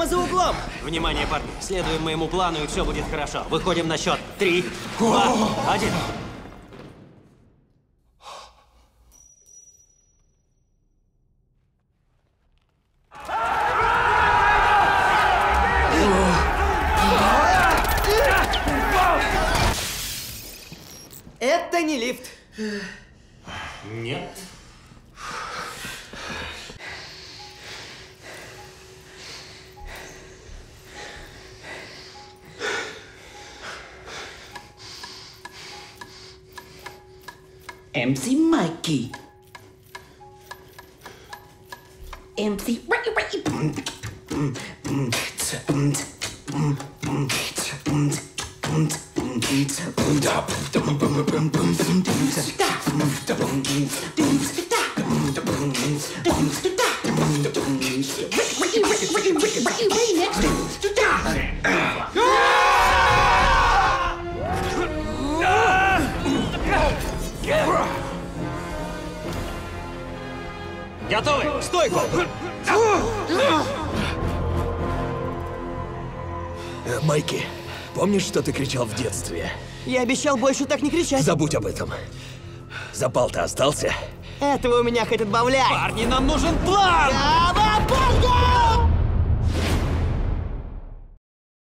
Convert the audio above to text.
за углом! Внимание, парни, следуем моему плану, и все будет хорошо. Выходим на счет. 3, 2, 1. Это не лифт. Нет. MC Mikey. MC Готовы? Стойку! Майки, помнишь, что ты кричал в детстве? Я обещал больше так не кричать. Забудь об этом. Запал-то остался? Этого у меня хоть отбавляй. Парни, нам нужен план! Кавабунга!